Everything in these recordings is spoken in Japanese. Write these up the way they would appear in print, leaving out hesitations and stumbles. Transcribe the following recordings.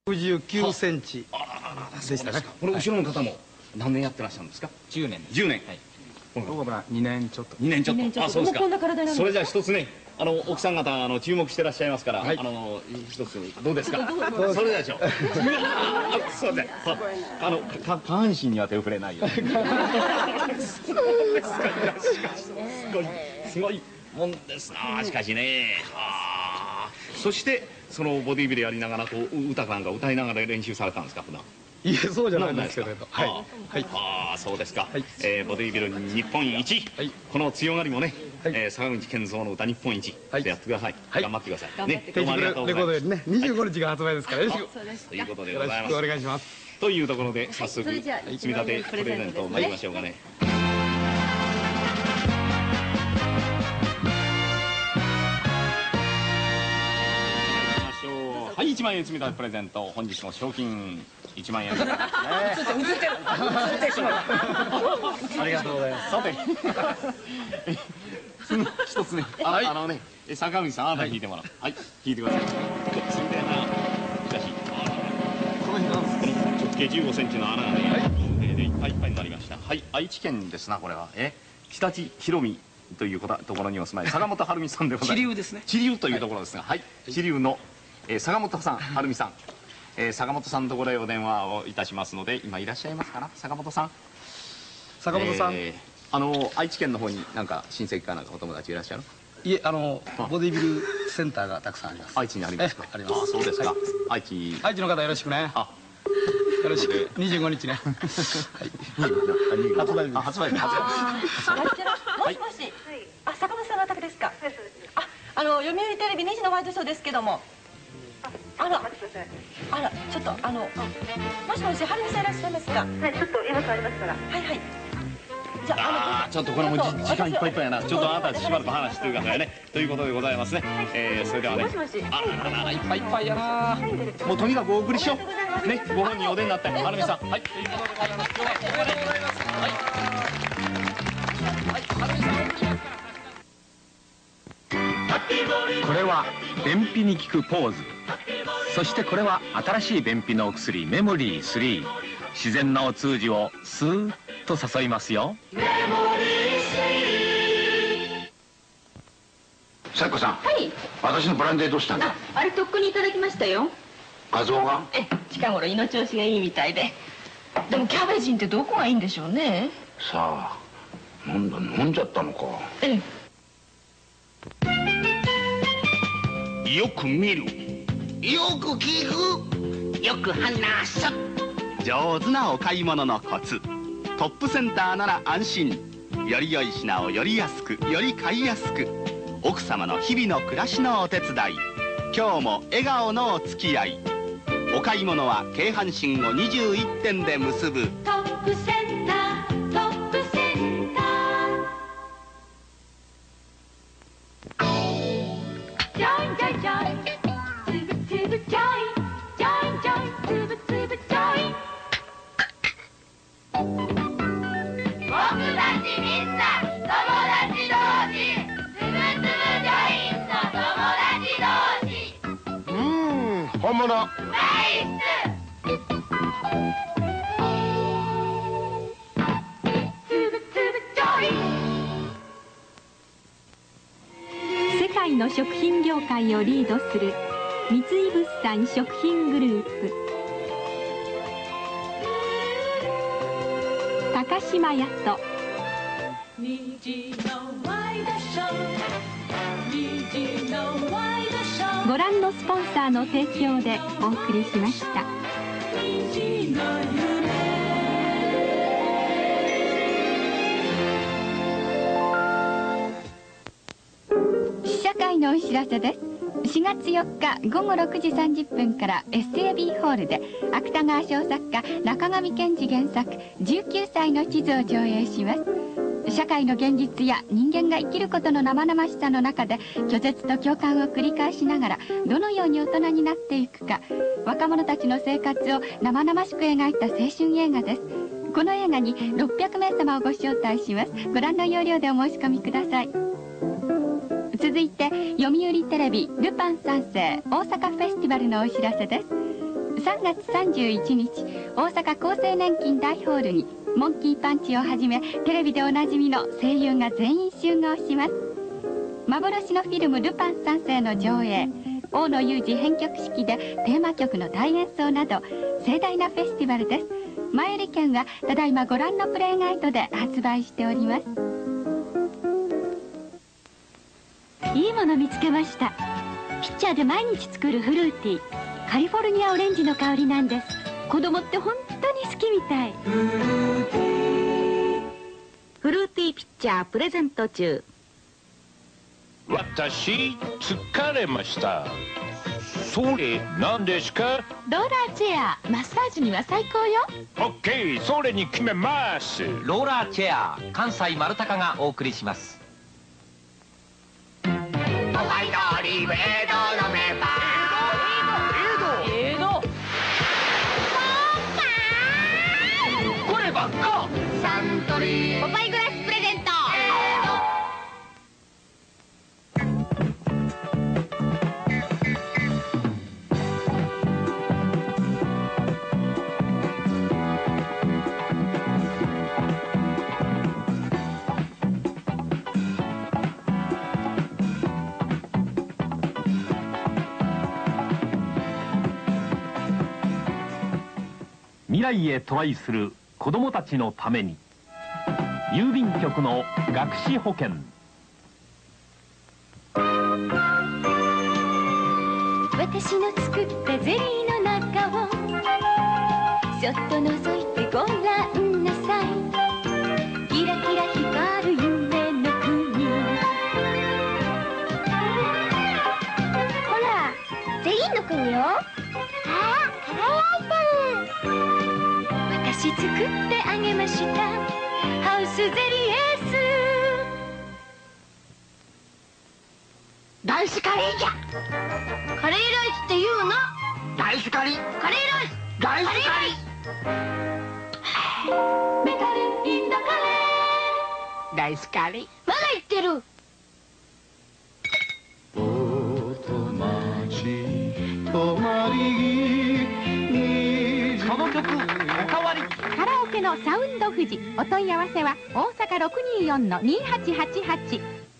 69センチでしたね。 この後ろの方も何年やってらっしゃるんですか 10年です。 10年。 僕は2年ちょっと。 2年ちょっと。あ、そうですか。 こんな体なんです。 それじゃあ一つね、奥さん方注目してらっしゃいますから、一つどうですか。それでしょう。そうですね。下半身には手を触れないよ。すごいもんですな。しかしね。そしてそのボディビルやりながら歌なんか歌いながら練習されたんですか普段。 いえ、そうじゃないんですけれど。 はい。ああ、そうですか。ボディビル日本一。この強がりもね、坂口健三の歌日本一でやってください。頑張ってください。ね、 定期レコードよりね、25日が発売ですからよろしく。 ということでごよろざいます。 しくお願いします。 というところで早速積み立てプレゼント参りましょうかね。はい、1万円積み立てプレゼント、本日の賞金1万円。 映ってしまう。 ありがとうございます。 さて、一つね、坂口さん、あなた弾いてもらう。はい、弾いてください。ついてな。しかし、この辺なんですか。直径15センチの穴がね、でいっぱいいっぱいになりました。はい、愛知県ですな、これは。常陸広見というところにお住まい、坂本晴美さんでございます。 知立ですね。 知立というところですが、はい、知立の坂本さん、晴美さん。坂本さんのところへお電話をいたしますので、今いらっしゃいますかな、坂本さん。 坂本さん。 愛知県の方になんか親戚かなんかお友達いらっしゃる？ いえ、ボディビルセンターがたくさんあります。 愛知にありますか？ あります。 あ、そうですか。愛知の方よろしくね。よろしく。25日ね。発売日。 もしもし。あ、坂本さんのお宅ですか。読売テレビ2時のワイドショーですけども。ちょっともしもし、晴美さんいらっしゃいますか。はい、ちょっと今変わりますから。はいはい。じゃあ、 ちょっとこれも時間いっぱいいっぱいやな。ちょっとあなたしばらく話してくださいね。ということでございますね。それではね。 もしもし。 いっぱいいっぱいやな。もうとにかくお送りしよう。ね、ご本人お出になって、晴美さん。はい、ということでございます。今日はここまでございます。はい。 これは便秘に効くポーズ。そしてこれは新しい便秘のお薬メモリー3。自然なお通じをスーッと誘いますよ。メモリー3。 サイコさん。はい。私のブランデーどうしたんだ。 あれとっくにいただきましたよ。 画像が？ 近頃胃の調子がいいみたいで。でもキャベジンってどこがいいんでしょうね。 さあ、飲んじゃったのか。 よく見る、 よく聞く、よく話す。 上手なお買い物のコツ。トップセンターなら安心。より良い品をより安く、より買いやすく。奥様の日々の暮らしのお手伝い。今日も笑顔のお付き合い。お買い物は京阪神を21点で結ぶトップセンター、トップセンター。ジョインジョイジョイン、つぶつぶジョイン、ジョインジョイン、つぶつぶジョイン。僕たちみんな友達同士、つぶつぶジョインの友達同士。 本物。 ナイス。つぶつぶジョイン。 世界の食品業界をリードする三井物産食品グループ、高島屋とご覧のスポンサーの提供でお送りしました。試写会のお知らせです。4月4日午後6時30分から SAB ホールで芥川賞作家中上健二原作19歳の地図を上映します。社会の現実や人間が生きることの生々しさの中で拒絶と共感を繰り返しながらどのように大人になっていくか、若者たちの生活を生々しく描いた青春映画です。この映画に600名様をご招待します。ご覧の要領でお申し込みください。続いて読売テレビルパン三世大阪フェスティバルのお知らせです。 3月31日大阪厚生年金大ホールにモンキーパンチをはじめテレビでおなじみの声優が全員集合します。幻のフィルム「ルパン三世」の上映、大野雄二編曲式でテーマ曲の大演奏など盛大なフェスティバルです。前売り券はただいまご覧のプレイガイドで発売しております。いいもの見つけました。ピッチャーで毎日作るフルーティー、カリフォルニアオレンジの香りなんです。子供って本当に好きみたい。フルーティーピッチャープレゼント中。 私疲れました。それ何ですか？ ローラーチェア、マッサージには最高よ。 オッケー、それに決めます。 ローラーチェア、関西丸高がお送りします。 お前通り江戸のメンバーこればっかサントリーポパイグラスプレゼント。 未来へトライする子どもたちのために郵便局の学資保険。 私の作ったゼリーの中をそっと覗いてごらんなさい。キラキラ光る夢の国。 ほら、ゼリーの国よ。あ、輝いてる。 私作ってあげました。ハウスゼリーエース。 大スカリーじゃ。 カレーライスって言うの。 大スカリーカレーライス。 大スカリメカレインドカレー大スカリーまだ言ってる。 この曲おかわり。 カラオケのサウンド富士。お問い合わせは大阪 624-2888。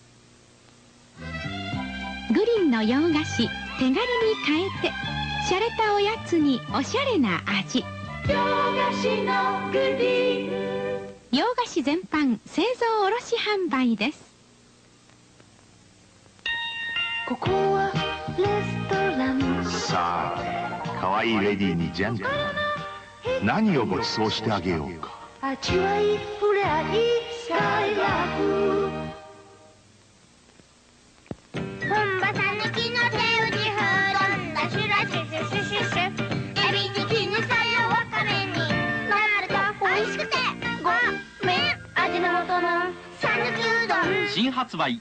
グリーンの洋菓子、手軽に変えて洒落たおやつにおしゃれな味。洋菓子のグリーン。洋菓子全般製造卸販売です。 ここはレストラン。 さあ、可愛いレディーにジャンク何をご馳走してあげようか。 味わい深いスカイラブ。本場さぬきの手打ち風丼だしらしシュシュシュシュ。エビに絹さやわかめになると美味しくてごめん味の素のさぬきうどん。 新発売。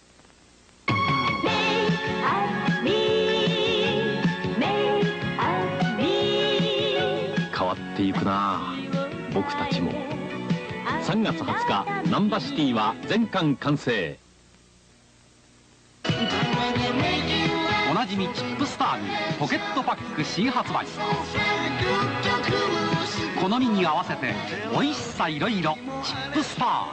変わっていくな僕たちも。3月20日ナンバシティは全巻完成。おなじみチップスターにポケットパック新発売。好みに合わせておいしさいろいろチップスター。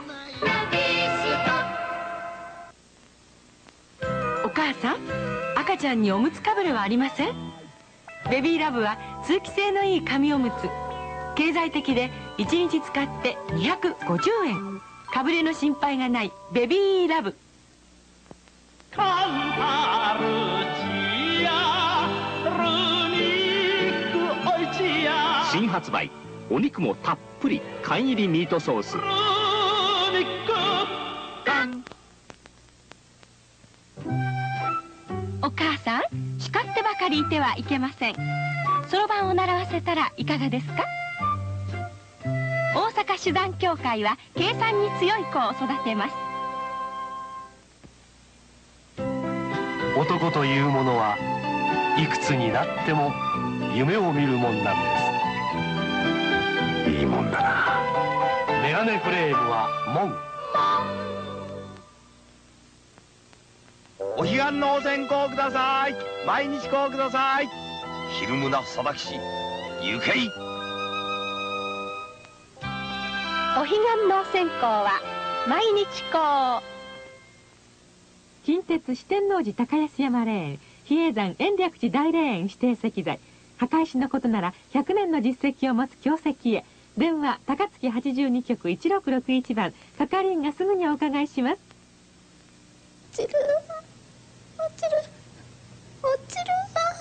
お母さん、赤ちゃんにおむつかぶれはありません？ベビーラブは通気性のいい紙おむつ。経済的で1日使って250円。かぶれの心配がないベビーラブ。 新発売。お肉もたっぷり缶入りミートソース。 お母さん、叱ってばかりいてはいけません。そろばんを習わせたらいかがですか？大阪手段協会は計算に強い子を育てます。 男というものはいくつになっても夢を見るもんなんです。いいもんだな。メガネフレームはモン。 お彼岸のお線香ください。毎日香ください。 昼胸定吉行けい。 お彼岸の線香は毎日こう。近鉄四天王寺高安山霊園、比叡山延暦寺大霊園指定石材、墓石のことなら100年の実績を持つ京石へ。電話高槻82局1661番。係員がすぐにお伺いします。 落ちる落ちる落ちる。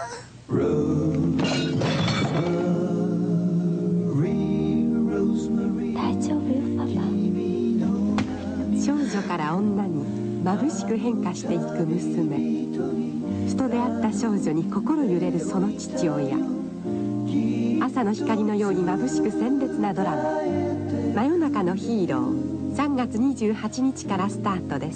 大丈夫よパパ。少女から女に眩しく変化していく娘。ふと出会った少女に心揺れるその父親。朝の光のように眩しく鮮烈なドラマ「真夜中のヒーロー」3月28日からスタートです。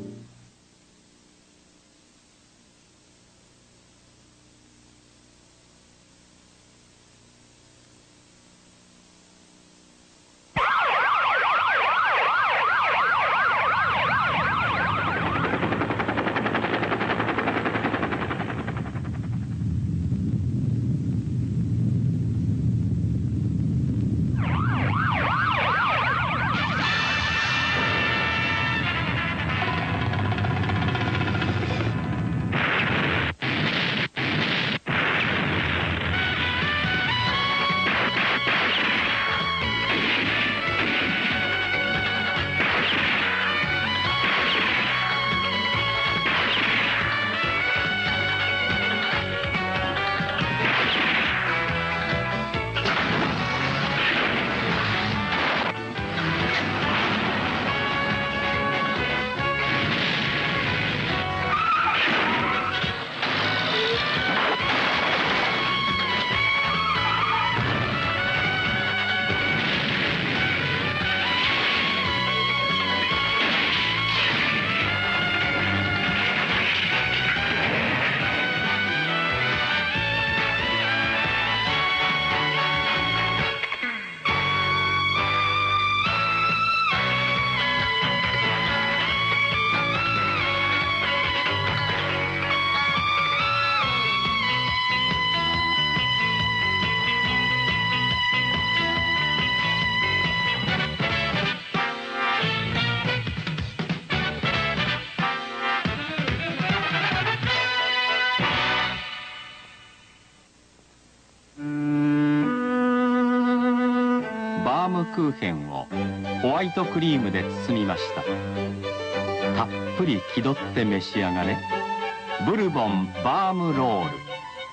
バームクーヘンをホワイトクリームで包みました。たっぷり気取って召し上がれ。ブルボンバームロール。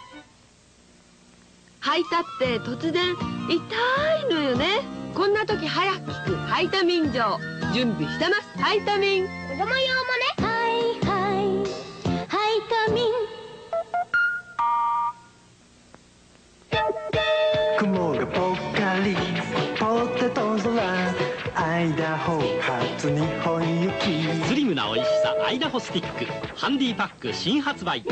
吐いたって突然痛いのよね。こんな時早く効くハイタミン錠準備してます。ハイタミン。 子供用もね。はいはいハイタミン。 雲がぽっかりポテト空アイダホ初日本行き。 スリムな美味しさアイダホスティックハンディパック新発売。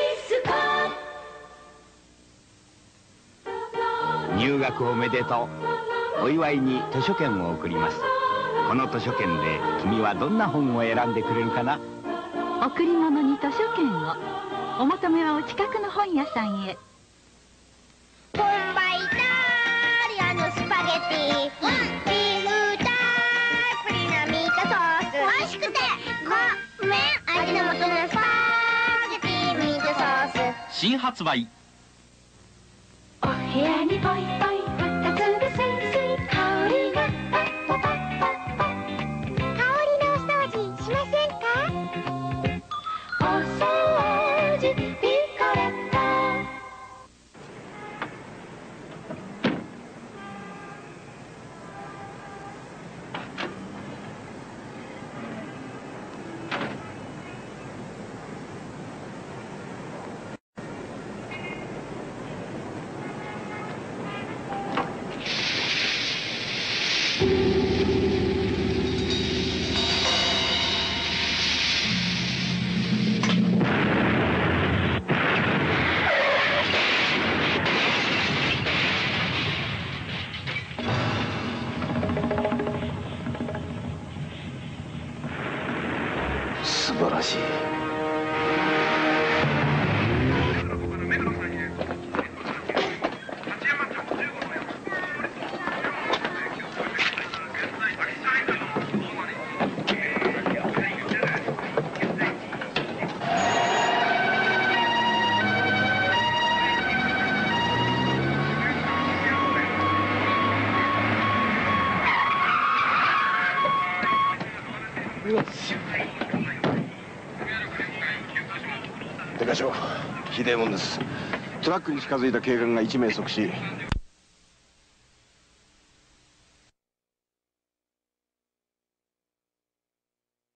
入学おめでとう。お祝いに図書券を送ります。この図書券で君はどんな本を選んでくれるかな。 贈り物に図書券を。お求めはお近くの本屋さんへ。 本場イタリアのスパゲティビーフたっぷりなミートソース美味しくてごめん味の素のスパゲティミートソース新発売。 お部屋にポイポイ2つでスイスイ香りがパッパパッパッパ。香りのお掃除しませんか。お掃除ピコレット。 素晴らしい。 課長、ひでえもんです。トラックに近づいた警官が1名即死、